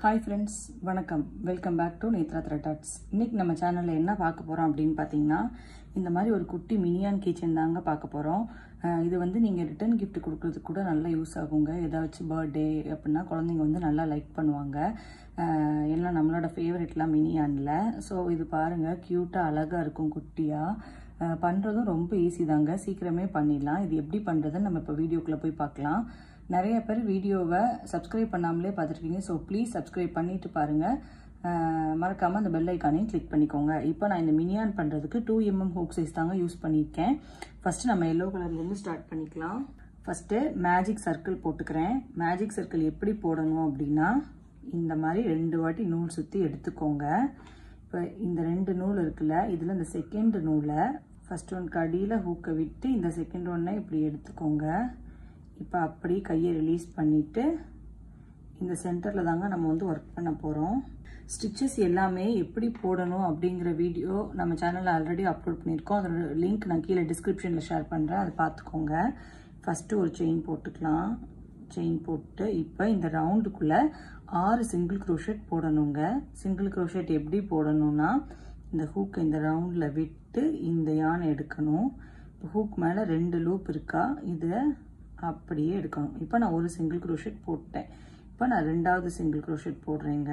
Hi friends, வணக்கம். Welcome back to Netra Thread Arts. இன்னைக்கு நம்ம சேனல்ல என்ன பார்க்க போறோம் அப்படினு பாத்தீங்கன்னா இந்த மாதிரி ஒரு குட்டி மினியான் கீச்சன் தாங்க பார்க்க போறோம். இது வந்து நீங்க ரிட்டர்ன் gift கொடுக்கிறதுக்கு கூட நல்ல யூஸ் ஆகுங்க. ஏதாச்சும் பர்த்டே அப்படினா குழந்தைங்க வந்து நல்லா லைக் பண்ணுவாங்க. எல்லாம் நம்மளோட ஃபேவரட்லாம் மினியான்ல. சோ இது பாருங்க கியூட்டா அழகா இருக்கும் குட்டியா. பண்றதும் ரொம்ப ஈஸி தாங்க. சீக்கிரமே பண்ணிடலாம். இது எப்படி பண்றதுன்னு நம்ம இப்ப வீடியோக்குள்ள போய் பார்க்கலாம். நிறைய பேர் வீடியோவை சப்ஸ்கிரைப் பண்ணாமலே பார்த்துருக்கீங்க. ஸோ ப்ளீஸ் சப்ஸ்கிரைப் பண்ணிட்டு பாருங்க. மறக்காம அந்த பெல் ஐக்கானையும் கிளிக் பண்ணிக்கோங்க. இப்போ நான் இந்த மினியான் பண்றதுக்கு 2mm ஹூக் சைஸ் தாங்க யூஸ் பண்ணியிருக்கேன். ஃபர்ஸ்ட் நம்ம எல்லோ கலர்லேருந்து ஸ்டார்ட் பண்ணிக்கலாம். ஃபர்ஸ்ட் மேஜிக் சர்க்கிள் போட்டுக்கிறேன். மேஜிக் சர்க்கிள் எப்படி போடணும் அப்படின்னா இந்த மாதிரி 2 வாட்டி நூல் சுற்றி எடுத்துக்கோங்க. இப்போ இந்த 2 நூல் இருக்குல்ல, இதில் இந்த செகண்ட் நூலை ஃபர்ஸ்ட் ஒன் கடியில் ஹூக்கை விட்டு இந்த செகண்ட் ஒன்னை இப்படி எடுத்துக்கோங்க. இப்போ அப்படி கையை ரிலீஸ் பண்ணிட்டு இந்த சென்டரில் தாங்க நம்ம வந்து ஒர்க் பண்ண போகிறோம். ஸ்டிச்சஸ் எல்லாமே எப்படி போடணும் அப்படிங்கிற வீடியோ நம்ம சேனலில் ஆல்ரெடி அப்லோட் பண்ணியிருக்கோம். அதோட லிங்க் நான் கீழே டிஸ்கிரிப்ஷனில் ஷேர் பண்ணுறேன், அதை பார்த்துக்கோங்க. ஃபஸ்ட்டு ஒரு செயின் போட்டுக்கலாம். செயின் போட்டு இப்போ இந்த ரவுண்டுக்குள்ளே 6 சிங்கிள் க்ரோஷெட் போடணுங்க. சிங்கிள் க்ரோஷெட் எப்படி போடணும்னா இந்த ஹூக் இந்த ரவுண்டில் விட்டு இந்த யானை எடுக்கணும். இப்போ ஹூக் மேலே 2 லூப் இருக்கா, இதை அப்படியே எடுக்கணும். இப்போ நான் ஒரு சிங்கிள் க்ரோஷெட் போட்டேன். இப்போ நான் 2வது சிங்கிள் க்ரோஷெட் போடுறேங்க.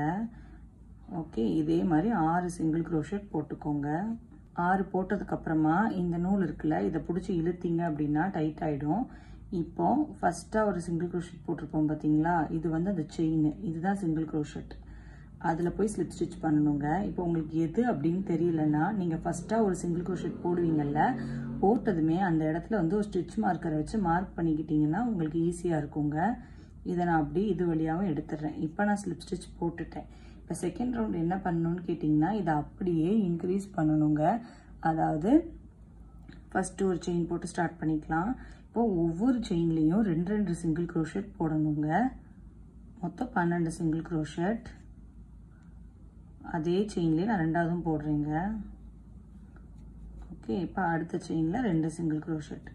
ஓகே, இதே மாதிரி 6 சிங்கிள் க்ரோஷெட் போட்டுக்கோங்க. 6 போட்டதுக்கப்புறமா இந்த நூல் இருக்குல்ல, இதை பிடிச்சி இழுத்தீங்க அப்படின்னா டைட் ஆகிடும். இப்போ ஃபஸ்ட்டாக ஒரு சிங்கிள் க்ரோஷெட் போட்டிருப்போம் பார்த்தீங்களா, இது வந்து அந்த செயின், இதுதான் சிங்கிள் க்ரோஷெட். அதில் போய் ஸ்லிப் ஸ்டிச் பண்ணணுங்க. இப்போ உங்களுக்கு எது அப்படின்னு தெரியலன்னா நீங்கள் ஃபஸ்ட்டாக ஒரு சிங்கிள் க்ரோஷெட் போடுவீங்கல்ல, போட்டதுமே அந்த இடத்துல வந்து ஒரு ஸ்டிச் மார்க்கரை வச்சு மார்க் பண்ணிக்கிட்டிங்கன்னா உங்களுக்கு ஈஸியாக இருக்குங்க. இதை நான் அப்படி இது வழியாகவும் எடுத்துடுறேன். இப்போ நான் ஸ்லிப் ஸ்டிச் போட்டுட்டேன். இப்போ செகண்ட் ரவுண்ட் என்ன பண்ணணும்னு கேட்டிங்கன்னா இதை அப்படியே இன்க்ரீஸ் பண்ணணுங்க. அதாவது ஃபஸ்ட்டு ஒரு செயின் போட்டு ஸ்டார்ட் பண்ணிக்கலாம். இப்போது ஒவ்வொரு செயின்லேயும் 2 சிங்கிள் க்ரோஷெட் போடணுங்க. மொத்தம் 12 சிங்கிள் க்ரோஷெட். அதே செயின்லேயே நான் 2வதும் போடுறேங்க. ஓகே, இப்போ அடுத்த செயினில் 2 சிங்கிள் க்ரோஷெட்.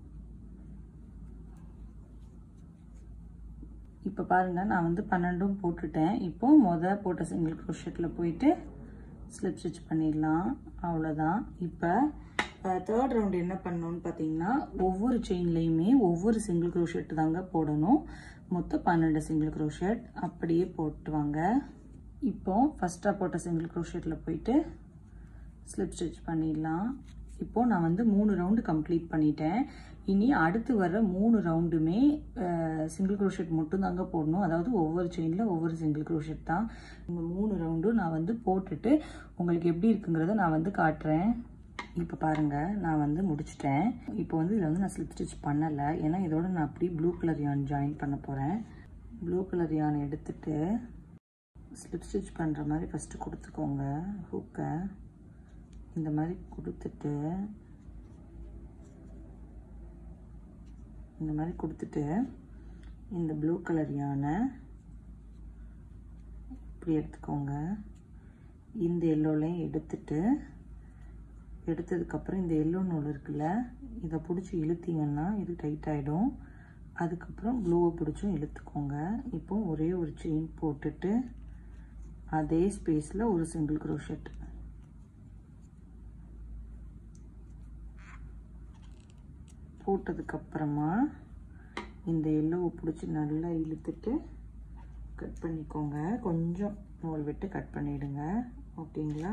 இப்போ பாருங்கள் நான் வந்து 12ம் போட்டுட்டேன். இப்போ போட்ட சிங்கிள் க்ரோஷெட்டில் போயிட்டு ஸ்லிப் ஸ்டிச் பண்ணிடலாம். அவ்வளோதான். இப்போ தேர்ட் ரவுண்ட் என்ன பண்ணணும்னு பார்த்தீங்கன்னா ஒவ்வொரு செயின்லேயுமே ஒவ்வொரு சிங்கிள் க்ரோஷெட் தாங்க போடணும். மொத்தம் 12 சிங்கிள் க்ரோஷெட் அப்படியே போட்டு வாங்க. இப்போ ஃபஸ்ட்டாக போட்ட சிங்கிள் க்ரோஷெட்டில் போயிட்டு ஸ்லிப் ஸ்டிச் பண்ணிடலாம். இப்போது நான் வந்து 3 ரவுண்டு கம்ப்ளீட் பண்ணிட்டேன். இனி அடுத்து வர 3 ரவுண்டுமே சிங்கிள் க்ரோஷெட் மட்டும் தாங்க போடணும். அதாவது ஒவ்வொரு செயினில் ஒவ்வொரு சிங்கிள் க்ரோஷெட் தான். இந்த 3 ரவுண்டும் நான் வந்து போட்டுட்டு உங்களுக்கு எப்படி இருக்குங்கிறத நான் வந்து காட்டுறேன். இப்போ பாருங்கள் நான் வந்து முடிச்சிட்டேன். இப்போ வந்து இதில் வந்து நான் ஸ்லிப் ஸ்டிச் பண்ணலை, ஏன்னா இதோட நான் அப்படி ப்ளூ கலர் யான் ஜாயின் பண்ண போகிறேன். ப்ளூ கலர் யான் எடுத்துட்டு ஸ்லிப் ஸ்டிச் பண்ணுற மாதிரி ஃபஸ்ட்டு கொடுத்துக்கோங்க. ஹூக்கை இந்த மாதிரி கொடுத்துட்டு இந்த ப்ளூ கலர் யானை இப்படி எடுத்துக்கோங்க. இந்த எல்லோலையும் எடுத்ததுக்கப்புறம் இந்த எல்லோ நூல் இருக்குல்ல, இதை பிடிச்சி இழுத்தீங்கன்னா இது டைட் ஆகிடும். அதுக்கப்புறம் ப்ளூவை பிடிச்சும் இழுத்துக்கோங்க. இப்போ ஒரே ஒரு செயின் போட்டுட்டு அதே ஸ்பேஸில் ஒரு சிங்கிள் க்ரோஷெட். போட்டதுக்கப்புறமா இந்த எல்லோவை பிடிச்சி நல்லா இழுத்துட்டு கட் பண்ணிக்கோங்க. கொஞ்சம் நூல் விட்டு கட் பண்ணிவிடுங்க. ஓகேங்களா?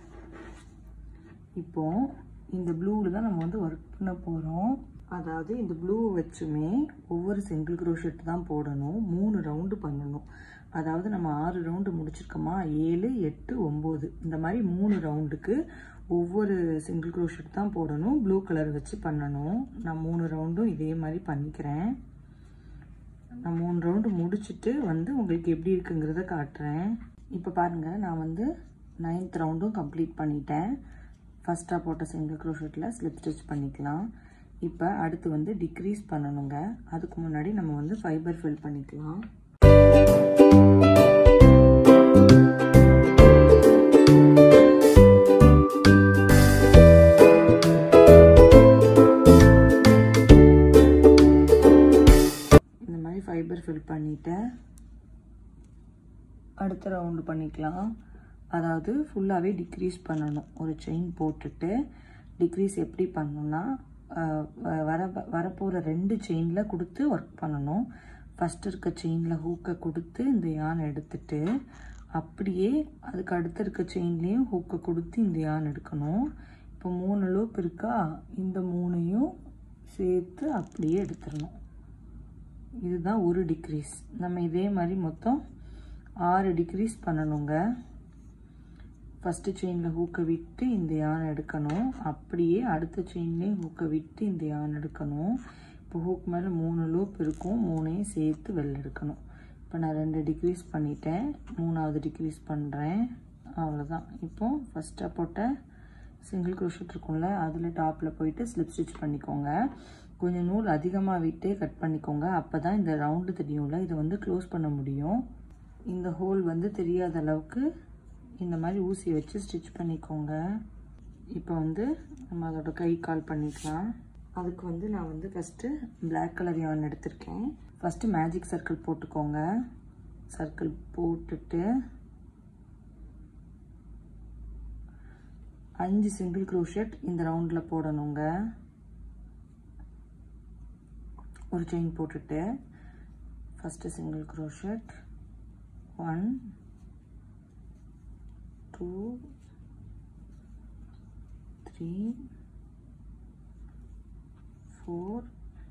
இப்போ இந்த ப்ளூவில் தான் நம்ம வந்து ஒர்க் பண்ண போகிறோம். அதாவது இந்த ப்ளூ வச்சுமே ஒவ்வொரு சிங்கிள் க்ரோஷெட் தான் போடணும். 3 ரவுண்டு பண்ணணும். அதாவது நம்ம 6 ரவுண்டு முடிச்சிருக்கோமா, 7, 8, 9 இந்த மாதிரி 3 ரவுண்டுக்கு ஒவ்வொரு சிங்கிள் க்ரோஷெட் தான் போடணும். ப்ளூ கலர் வச்சு பண்ணணும். நான் 3 ரவுண்டும் இதே மாதிரி பண்ணிக்கிறேன். நான் 3 ரவுண்டு முடிச்சுட்டு வந்து உங்களுக்கு எப்படி இருக்குங்கிறத காட்டுறேன். இப்போ பாருங்கள் நான் வந்து 9th ரவுண்டும் கம்ப்ளீட் பண்ணிட்டேன். ஃபஸ்ட்டாக போட்ட சிங்கிள் க்ரோஷெட்டில் ஸ்லிப் ஸ்டிச் பண்ணிக்கலாம். இப்போ அடுத்து வந்து டிக்ரீஸ் பண்ணணுங்க. அதுக்கு முன்னாடி நம்ம வந்து ஃபைபர் ஃபில் பண்ணிக்கலாம். இந்த மாதிரி ஃபைபர் ஃபில் பண்ணிவிட்டு அடுத்த ரவுண்டு பண்ணிக்கலாம். அதாவது ஃபுல்லாகவே டிக்ரீஸ் பண்ணணும். ஒரு செயின் போட்டுட்டு டிக்ரீஸ் எப்படி பண்ணணும்னா வரப்போகிற 2 செயினில் கொடுத்து ஒர்க் பண்ணணும். ஃபஸ்ட்டு இருக்க செயினில் ஹூக்கை கொடுத்து இந்த யான் எடுத்துட்டு அப்படியே அதுக்கு அடுத்து இருக்க செயின்லேயும் ஹூக்கை கொடுத்து இந்த யான் எடுக்கணும். இப்போ 3 லூப் இருக்கா, இந்த 3ஐயும் சேர்த்து அப்படியே எடுத்துடணும். இதுதான் ஒரு டிக்ரீஸ். நம்ம இதே மாதிரி மொத்தம் 6 டிக்ரீஸ் பண்ணணுங்க. ஃபஸ்ட்டு செயினில் ஹூக்கை விட்டு இந்த யான் எடுக்கணும். அப்படியே அடுத்த செயின்லேயும் ஹூக்கை விட்டு இந்த யான் எடுக்கணும். இப்போ ஹூக் மேலே 3 லூப் இருக்கும், 3ஐயும் சேர்த்து வெளில எடுக்கணும். இப்போ நான் 2 டிக்ரீஸ் பண்ணிட்டேன், 3ஆவது டிக்ரீஸ் பண்ணுறேன். அவ்வளோதான். இப்போ ஃபஸ்ட்டாக போட்ட சிங்கிள் க்ரோஷெட் இருக்கும்ல, அதில் டாப்பில் போயிட்டு ஸ்லிப் ஸ்டிச் பண்ணிக்கோங்க. கொஞ்சம் நூல் அதிகமாக விட்டே கட் பண்ணிக்கோங்க. அப்போ தான் இந்த ரவுண்டு தெரியும்ல, இதை வந்து க்ளோஸ் பண்ண முடியும். இந்த ஹோல் வந்து தெரியாத அளவுக்கு இந்த மாதிரி ஊசியை வச்சு ஸ்டிச் பண்ணிக்கோங்க. இப்போ வந்து நம்ம அதோட கை கால் பண்ணிக்கலாம். அதுக்கு வந்து நான் வந்து ஃபஸ்ட்டு பிளாக் கலர் யான் எடுத்திருக்கேன். ஃபஸ்ட்டு மேஜிக் சர்க்கிள் போட்டுக்கோங்க. சர்க்கிள் போட்டுட்டு 5 சிங்கிள் க்ரோஷெட் இந்த ரவுண்டில் போடணுங்க. ஒரு செயின் போட்டுட்டு ஃபஸ்ட்டு சிங்கிள் க்ரோஷெட் 1 2 3 4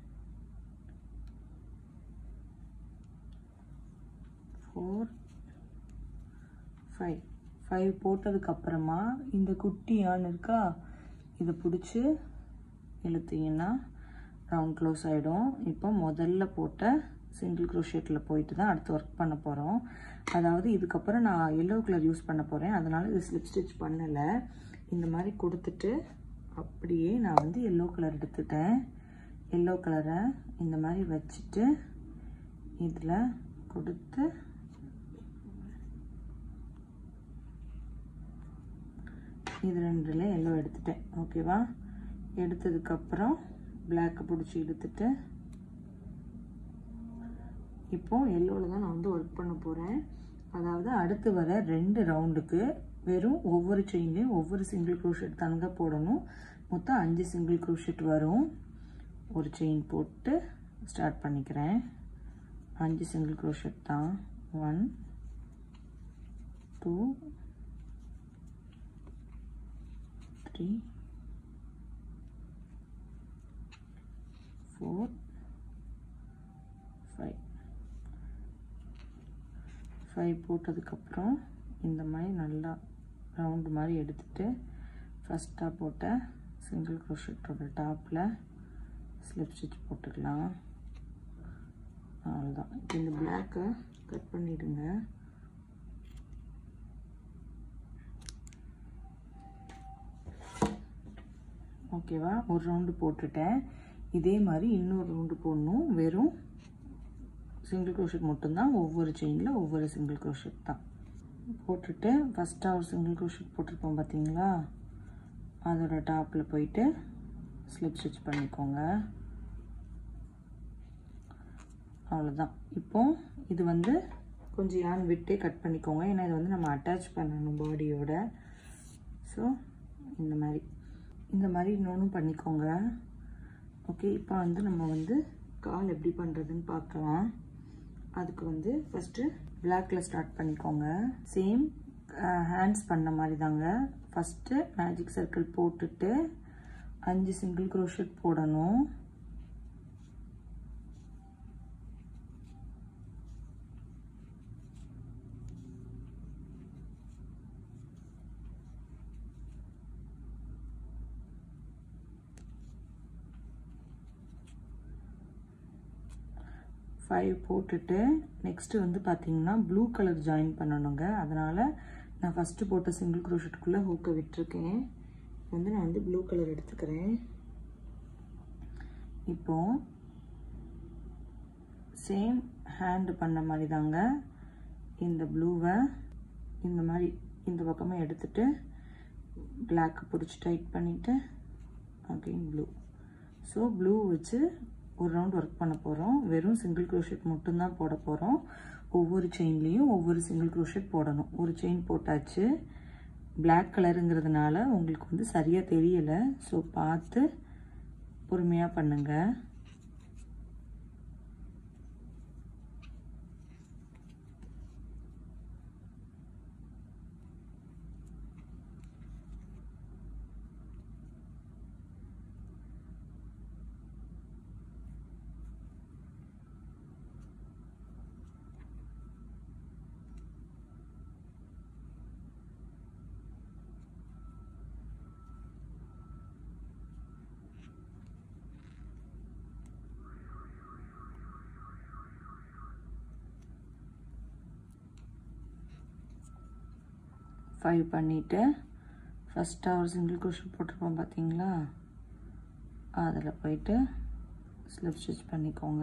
5 போட்டதுக்கப்புறமா இந்த குட்டி யான் இருக்கா, இதை பிடிச்சி இழுத்தீங்கன்னா ரவுண்ட் க்ளோஸ் ஆகிடும். இப்போ முதல்ல போட்ட சிங்கிள் க்ரோஷெட்டில் போயிட்டு தான் அடுத்து ஒர்க் பண்ண போகிறோம். அதாவது இதுக்கப்புறம் நான் எல்லோ கலர் யூஸ் பண்ண போகிறேன், அதனால் இது ஸ்லிப் ஸ்டிச் பண்ணலை. இந்த மாதிரி கொடுத்துட்டு அப்படியே நான் வந்து எல்லோ கலர் எடுத்துட்டேன். எல்லோ கலரை இந்த மாதிரி வச்சுட்டு இதில் கொடுத்து இது 2ல எல்லோ எடுத்துட்டேன். ஓகேவா? எடுத்ததுக்கப்புறம் பிளாக்கை பிடிச்சி எடுத்துட்டு இப்போது எல்லோவில் தான் நான் வந்து ஒர்க் பண்ண போகிறேன். அதாவது அடுத்து வர 2 ரவுண்டுக்கு வெறும் ஒவ்வொரு செயின்லேயும் ஒவ்வொரு சிங்கிள் க்ரோஷெட் தாங்க போடணும். மொத்தம் 5 சிங்கிள் க்ரோஷெட் வரும். ஒரு செயின் போட்டு ஸ்டார்ட் பண்ணிக்கிறேன். 5 சிங்கிள் க்ரோஷெட் தான். 1 2 3 4 5 போட்டதுக்கப்புறம் இந்த மாதிரி நல்லா ரவுண்டு மாதிரி எடுத்துட்டு ஃபஸ்ட்டாக போட்ட சிங்கிள் க்ரோஷெட்டோட டாப்பில் ஸ்லிப் ஸ்டிச் போட்டுக்கலாம். அவ்வளோதான். இப்போ இந்த பிளாக்கை கட் பண்ணிவிடுங்க. ஓகேவா? ஒரு ரவுண்டு போட்டுட்டேன். இதே மாதிரி இன்னொரு ரவுண்டு போடணும். வெறும் சிங்கிள் க்ரோஷெட் மட்டும்தான். ஒவ்வொரு செயினில் ஒவ்வொரு சிங்கிள் க்ரோஷெட் தான் போட்டுட்டு ஃபஸ்ட்டாக ஒரு சிங்கிள் க்ரோஷெட் போட்டிருப்போம் பார்த்தீங்களா, அதோட டாப்பில் போயிட்டு ஸ்லிப் ஸ்டிச் பண்ணிக்கோங்க. அவ்வளோதான். இப்போது இது வந்து கொஞ்சம் யான் விட்டே கட் பண்ணிக்கோங்க, ஏன்னா இது வந்து நம்ம அட்டாச் பண்ணணும் பாடியோட. ஸோ இந்த மாதிரி இன்னொன்றும் பண்ணிக்கோங்க. ஓகே, இப்போ வந்து நம்ம வந்து கால் எப்படி பண்ணுறதுன்னு பார்க்கலாம். அதுக்கு வந்து ஃபஸ்ட்டு பிளாக்கில் ஸ்டார்ட் பண்ணிக்கோங்க. சேம் ஹேண்ட்ஸ் பண்ண மாதிரி தாங்க. ஃபஸ்ட்டு மேஜிக் சர்க்கிள் போட்டுட்டு 5 சிங்கிள் க்ரோஷெட் போடணும். ஃபைவ் போட்டுட்டு நெக்ஸ்ட்டு வந்து பார்த்தீங்கன்னா ப்ளூ கலர் ஜாயின் பண்ணணுங்க. அதனால் நான் ஃபஸ்ட்டு போட்ட சிங்கிள் க்ரோஷெட்டுக்குள்ளே ஹூக்கை விட்டுருக்கேன். வந்து நான் வந்து ப்ளூ கலர் எடுத்துக்கிறேன். இப்போது சேம் ஹேண்டு பண்ண மாதிரி தாங்க. இந்த ப்ளூவை இந்த மாதிரி இந்த பக்கமாக எடுத்துகிட்டு பிளாக்கை பிடிச்சி டைட் பண்ணிவிட்டு அகெயின் ப்ளூ. ஸோ ப்ளூ வச்சு ஒரு ரவுண்ட் ஒர்க் பண்ண போகிறோம். வெறும் சிங்கிள் க்ரோஷெட் மட்டும்தான் போட போகிறோம். ஒவ்வொரு செயின்லேயும் ஒவ்வொரு சிங்கிள் க்ரோஷெட் போடணும். ஒரு செயின் போட்டாச்சு. பிளாக் கலருங்கிறதுனால உங்களுக்கு வந்து சரியாக தெரியலை. ஸோ பார்த்து பொறுமையாக பண்ணுங்கள். ஃபைவ் பண்ணிவிட்டு ஃபஸ்ட்டாக ஒரு சிங்கிள் க்ரோஷெட் போட்டிருப்போம் பார்த்தீங்களா, அதில் போயிட்டு ஸ்லிப் ஸ்டிச் பண்ணிக்கோங்க.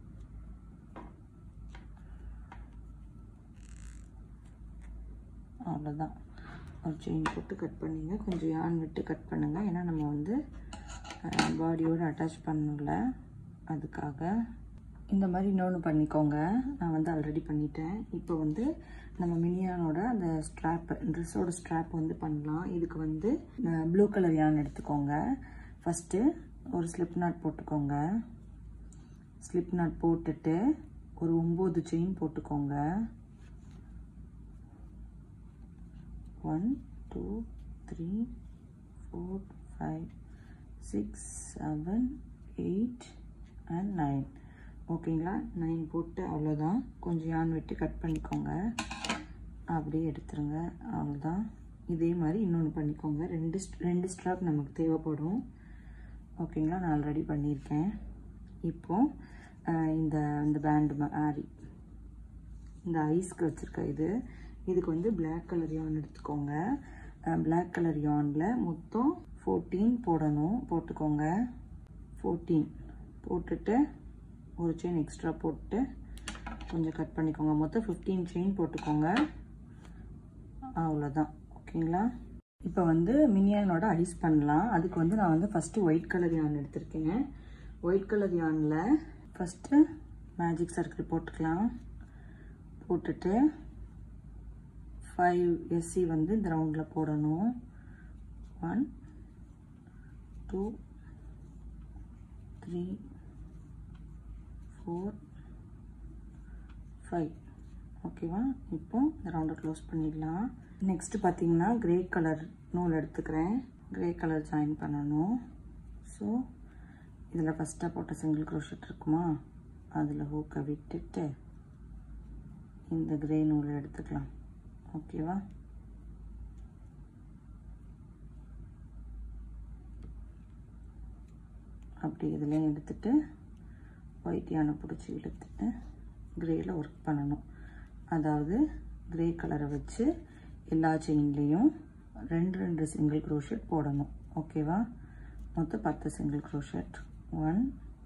அவ்வளோதான். ஒரு செயின் போட்டு கட் பண்ணிங்க. கொஞ்சம் யான் விட்டு கட் பண்ணுங்கள். ஏன்னா நம்ம வந்து பாடியோடு அட்டாச் பண்ணல, அதுக்காக. இந்த மாதிரி இன்னொன்று பண்ணிக்கோங்க. நான் வந்து ஆல்ரெடி பண்ணிட்டேன். இப்போ வந்து நம்ம மினியானோட அந்த ஸ்ட்ராப், ட்ரெஸ்ஸோட ஸ்ட்ராப் வந்து பண்ணலாம். இதுக்கு வந்து ப்ளூ கலர் யான் எடுத்துக்கோங்க. ஃபஸ்ட்டு ஒரு ஸ்லிப் நாட் போட்டுக்கோங்க. ஸ்லிப் நாட் போட்டுட்டு ஒரு 9 செயின் போட்டுக்கோங்க. 1 2 3 4 5 6 7 8 and 9. ஓகேங்களா? 9 போட்டு அவ்வளோதான். கொஞ்சம் யான் விட்டு கட் பண்ணிக்கோங்க. அப்படியே எடுத்துருங்க. அவ்வளோதான். இதே மாதிரி இன்னொன்று பண்ணிக்கோங்க. ரெண்டு ஸ்ட்ராப் நமக்கு தேவைப்படும். ஓகேங்களா? நான் ஆல்ரெடி பண்ணியிருக்கேன். இப்போது இந்த பேண்டு மாதிரி இந்த ஐஸ்க்கு வச்சுருக்க இதுக்கு வந்து பிளாக் கலர் யான் எடுத்துக்கோங்க. பிளாக் கலர் யானில் மொத்தம் 14 போடணும். போட்டுக்கோங்க. 14 போட்டுட்டு ஒரு செயின் எக்ஸ்ட்ரா போட்டு கொஞ்சம் கட் பண்ணிக்கோங்க. மொத்தம் 15 செயின் போட்டுக்கோங்க. அவ்வளோதான். ஓகேங்களா? இப்போ வந்து மினியானோட ஐஸ் பண்ணலாம். அதுக்கு வந்து நான் வந்து ஃபஸ்ட்டு ஒயிட் கலர் யான் எடுத்திருக்கேன். ஒயிட் கலர் யானில் ஃபஸ்ட்டு மேஜிக் சர்க்கிள் போட்டுக்கலாம். போட்டுட்டு 5 SC வந்து இந்த ரவுண்டில் போடணும். 1 2 3 4 5. ஓகேவா? இப்போ இந்த ரவுண்டை க்ளோஸ் பண்ணிடலாம். நெக்ஸ்ட்டு பார்த்தீங்கன்னா கிரே கலர் நூல் எடுத்துக்கிறேன். கிரே கலர் ஜாயின் பண்ணணும். ஸோ இதில் ஃபஸ்ட்டாக போட்ட சிங்கிள் க்ரோஷெட் இருக்குமா, அதில் ஹூக்கை விட்டுட்டு இந்த கிரே நூலை எடுத்துக்கலாம். ஓகேவா? அப்படி இதுலேயும் எடுத்துட்டு ஒயிட் யானை பிடிச்சி இழுத்துட்டு கிரேயில் ஒர்க் பண்ணணும். அதாவது கிரே கலரை வச்சு எல்லா செயின்லேயும் 2 சிங்கிள் க்ரோஷெட் போடணும். ஓகேவா? மொத்தம் 10 சிங்கிள் க்ரோஷெட். 1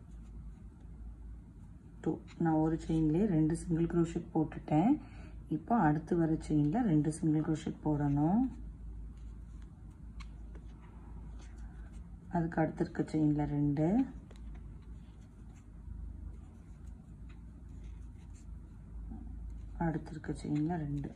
2. நான் ஒரு செயின்லேயே 2 சிங்கிள் க்ரோஷெட் போட்டுட்டேன். இப்போ அடுத்து வர செயினில் 2 சிங்கிள் க்ரோஷெட் போடணும். அதுக்கு அடுத்து இருக்க செயினில் 2, அடுத்து இருக்க செயினில் 2.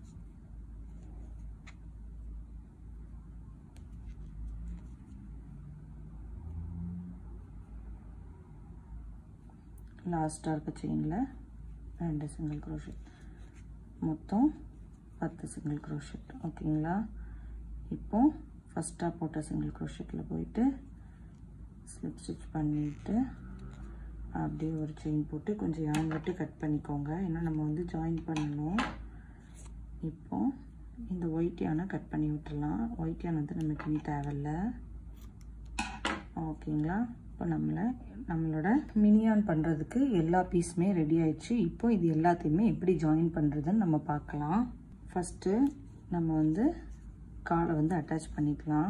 லாஸ்ட்டாக இருக்க செயினில் 2 சிங்கிள் க்ரோஷெட். மொத்தம் 10 சிங்கிள் க்ரோஷெட். ஓகேங்களா? இப்போ ஃபஸ்ட்டாக போட்ட சிங்கிள் க்ரோஷெட்டில் போயிட்டு ஸ்லிப் ஸ்டிச் பண்ணிவிட்டு அப்படியே ஒரு செயின் போட்டு கொஞ்சம் யான் விட்டு கட் பண்ணிக்கோங்க. ஏன்னா நம்ம வந்து ஜாயின் பண்ணணும். இப்போ இந்த ஒயிட் யானை கட் பண்ணி விட்டுடலாம். ஒயிட் யான் வந்து நமக்கு இனி தேவையில்லை. ஓகேங்களா? இப்போ நம்மளோட மினியான் பண்ணுறதுக்கு எல்லா பீஸுமே ரெடி ஆயிடுச்சு. இப்போ இது எல்லாத்தையுமே எப்படி ஜாயின் பண்ணுறதுன்னு நம்ம பார்க்கலாம். ஃபஸ்ட்டு நம்ம வந்து காலை வந்து அட்டாச் பண்ணிக்கலாம்.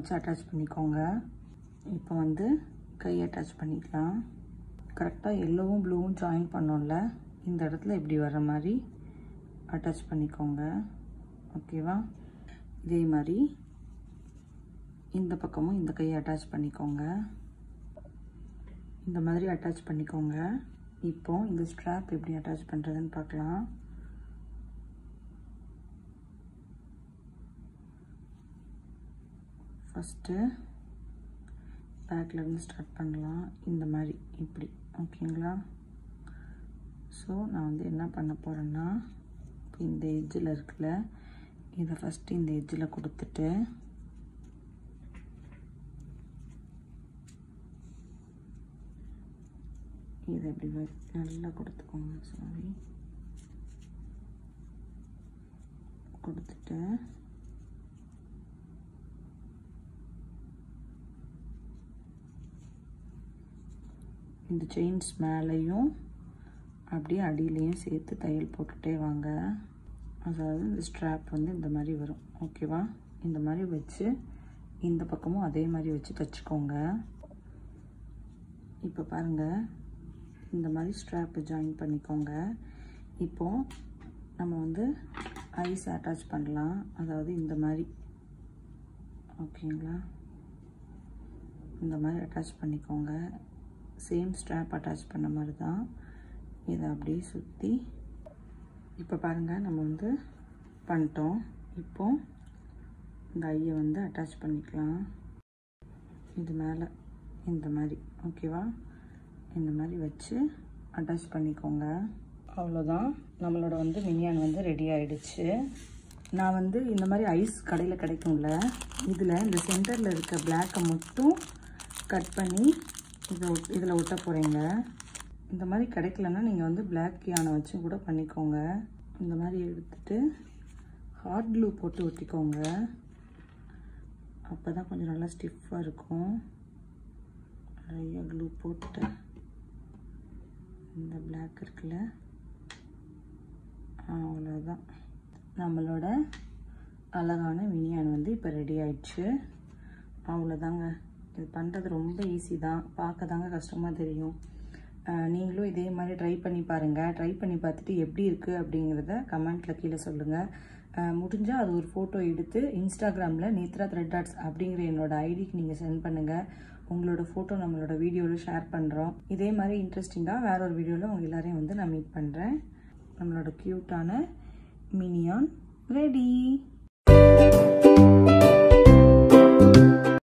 வச்சு அட்டாச் பண்ணிக்கோங்க. இப்போ வந்து கை அட்டாச் பண்ணிக்கலாம். கரெக்டாக எல்லோவும் ப்ளூவும் ஜாயின் பண்ணோம்ல, இந்த இடத்துல இப்படி வர்ற மாதிரி அட்டாச் பண்ணிக்கோங்க. ஓகேவா? இதே மாதிரி இந்த பக்கமும் இந்த கையை அட்டாச் பண்ணிக்கோங்க. இந்த மாதிரி அட்டாச் பண்ணிக்கோங்க. இப்போ இந்த ஸ்ட்ராப் எப்படி அட்டாச் பண்ணுறதுன்னு பார்க்கலாம். ஃபஸ்ட்டு பேக்லேருந்து ஸ்டார்ட் பண்ணலாம். இந்த மாதிரி இப்படி. ஓகேங்களா? ஸோ நான் வந்து என்ன பண்ண போகிறேன்னா, இந்த எட்ஜில் இருக்குல்ல, இதை ஃபஸ்ட்டு இந்த எட்ஜில் கொடுத்துட்டு இதை இப்படி நல்லா கொடுத்துக்கோங்க. சாரி, கொடுத்துட்டு இந்த செயின்ஸ் மேலேயும் அப்படியே அடியிலையும் சேர்த்து தையல் போட்டுகிட்டே வாங்க. அதாவது இந்த ஸ்ட்ராப் வந்து இந்த மாதிரி வரும். ஓகேவா? இந்த மாதிரி வச்சு இந்த பக்கமும் அதே மாதிரி வச்சு தைச்சிக்கோங்க. இப்போ பாருங்கள், இந்த மாதிரி ஸ்ட்ராப்பை ஜாயின் பண்ணிக்கோங்க. இப்போது நம்ம வந்து ஐஸ் அட்டாச் பண்ணலாம். அதாவது இந்த மாதிரி. ஓகேங்களா? இந்த மாதிரி அட்டாச் பண்ணிக்கோங்க. சேம் ஸ்ட்ராப் அட்டாச் பண்ண மாதிரி தான். இதை அப்படியே சுற்றி இப்போ பாருங்கள், நம்ம வந்து பண்ணிட்டோம். இப்போ இந்த ஐயை வந்து அட்டாச் பண்ணிக்கலாம். இது மேலே இந்த மாதிரி. ஓகேவா? இந்த மாதிரி வச்சு அட்டாச் பண்ணிக்கோங்க. அவ்வளோதான், நம்மளோட வந்து மினியான் வந்து ரெடி ஆகிடுச்சு. நான் வந்து இந்த மாதிரி ஐஸ் கடையில் கிடைக்கும்ல, இதில் இந்த சென்டரில் இருக்க பிளாக்கை மட்டும் கட் பண்ணி இதில் ஒட்ட போகிறீங்க. இந்த மாதிரி கிடைக்கலன்னா நீங்கள் வந்து பிளாக் யானை வச்சு கூட பண்ணிக்கோங்க. இந்த மாதிரி எடுத்துகிட்டு ஹாட் க்ளூ போட்டு ஒட்டிக்கோங்க. அப்போ தான் கொஞ்சம் நல்லா ஸ்டிஃபாக இருக்கும். நிறைய க்ளூ போட்டு இந்த பிளாக் இருக்குல்ல, அவ்வளோதான், நம்மளோட அழகான மினியான் வந்து இப்போ ரெடி ஆயிடுச்சு. அவ்வளோதாங்க. இது பண்ணுறது ரொம்ப ஈஸி தான், பார்க்க தாங்க கஷ்டமாக தெரியும். நீங்களும் இதே மாதிரி ட்ரை பண்ணி பாருங்கள். ட்ரை பண்ணி பார்த்துட்டு எப்படி இருக்குது அப்படிங்கிறத கமெண்ட்டில் கீழே சொல்லுங்கள். முடிஞ்சால் அது ஒரு ஃபோட்டோ எடுத்து இன்ஸ்டாகிராமில் நேத்ரா த்ரெட் டாட்ஸ் அப்படிங்கிற என்னோடய ஐடிக்கு நீங்கள் சென்ட் பண்ணுங்கள். உங்களோட ஃபோட்டோ நம்மளோட வீடியோவில் ஷேர் பண்ணுறோம். இதே மாதிரி இன்ட்ரெஸ்டிங்காக வேற ஒரு வீடியோவில் உங்கள் எல்லாரையும் வந்து நான் மீட் பண்ணுறேன். நம்மளோட க்யூட்டான மினியான் ரெடி.